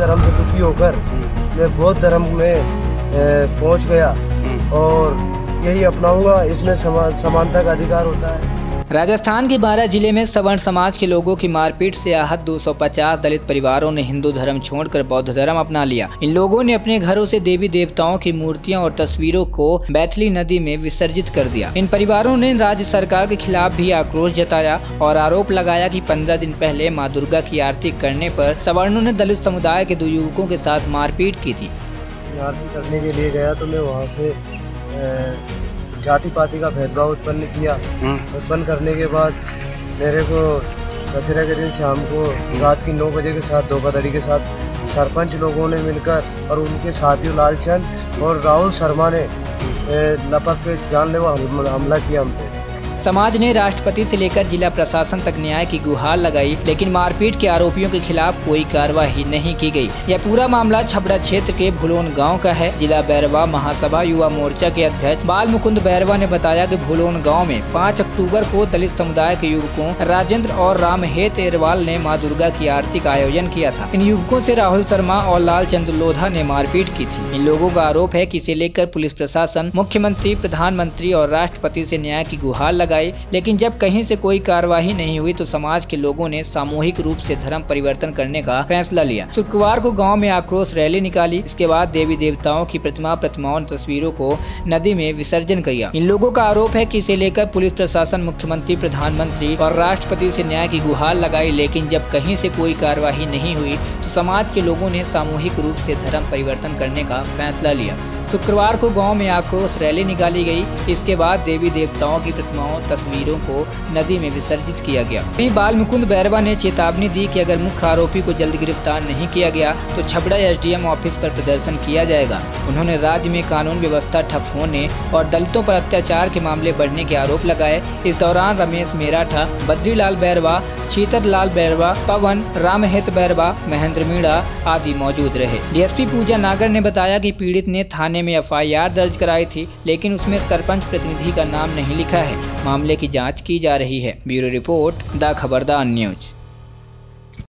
धर्म से दुखी होकर मैं बौद्ध धर्म में पहुंच गया और यही अपनाऊंगा। इसमें समानता का अधिकार होता है। राजस्थान के 12 जिले में सवर्ण समाज के लोगों की मारपीट से आहत 250 दलित परिवारों ने हिंदू धर्म छोड़कर बौद्ध धर्म अपना लिया। इन लोगों ने अपने घरों से देवी देवताओं की मूर्तियां और तस्वीरों को बैतली नदी में विसर्जित कर दिया। इन परिवारों ने राज्य सरकार के खिलाफ भी आक्रोश जताया और आरोप लगाया कि 15 दिन पहले मां दुर्गा की आरती करने पर सवर्णों ने दलित समुदाय के 2 युवकों के साथ मारपीट की थी। आरती करने के लिए गया तो मैं वहाँ से जाति पाति का भेदभाव उत्पन्न किया। उत्पन्न करने के बाद मेरे को दशहरा के दिन शाम को रात की 9 बजे के साथ धोखाधड़ी के साथ सरपंच लोगों ने मिलकर और उनके साथियों लालचंद और राहुल शर्मा ने लपक के जानलेवा हमला किया हम पे। समाज ने राष्ट्रपति से लेकर जिला प्रशासन तक न्याय की गुहार लगाई, लेकिन मारपीट के आरोपियों के खिलाफ कोई कार्रवाई नहीं की गई। यह पूरा मामला छबड़ा क्षेत्र के भुलोन गांव का है। जिला बैरवा महासभा युवा मोर्चा के अध्यक्ष बाल मुकुंद बैरवा ने बताया कि भुलोन गांव में 5 अक्टूबर को दलित समुदाय के युवकों राजेंद्र और रामहेत एरवाल ने मां दुर्गा की आरती का आयोजन किया था। इन युवकों से राहुल शर्मा और लालचंद लोधा ने मारपीट की थी। इन लोगों का आरोप है कि इसे लेकर पुलिस प्रशासन, मुख्यमंत्री, प्रधानमंत्री और राष्ट्रपति से न्याय की गुहार लगाई, लेकिन जब कहीं से कोई कार्यवाही नहीं हुई तो समाज के लोगों ने सामूहिक रूप से धर्म परिवर्तन करने का फैसला लिया। शुक्रवार को गांव में आक्रोश रैली निकाली। इसके बाद देवी देवताओं की प्रतिमाओं तस्वीरों को नदी में विसर्जन किया। इन लोगों का आरोप है कि इसे लेकर पुलिस प्रशासन, मुख्यमंत्री, प्रधानमंत्री और राष्ट्रपति से न्याय की गुहार लगाई, लेकिन जब कहीं से कोई कार्यवाही नहीं हुई तो समाज के लोगों ने सामूहिक रूप से धर्म परिवर्तन करने का फैसला लिया। शुक्रवार को गांव में आक्रोश रैली निकाली गई। इसके बाद देवी देवताओं की प्रतिमाओं तस्वीरों को नदी में विसर्जित किया गया। वहीं बाल मुकुंद बैरवा ने चेतावनी दी कि अगर मुख्य आरोपी को जल्द गिरफ्तार नहीं किया गया तो छबड़ा एसडीएम ऑफिस पर प्रदर्शन किया जाएगा। उन्होंने राज्य में कानून व्यवस्था ठप होने और दलितों पर अत्याचार के मामले बढ़ने के आरोप लगाए। इस दौरान रमेश मेराठा, बद्रीलाल बैरवा, शीतर लाल बैरवा, पवन, रामहेत बैरवा, महेंद्र मीणा आदि मौजूद रहे। डीएसपी पूजा नागर ने बताया कि पीड़ित ने थाने में एफआईआर दर्ज कराई थी, लेकिन उसमें सरपंच प्रतिनिधि का नाम नहीं लिखा है। मामले की जांच की जा रही है। Bureau report, the Khabardar news.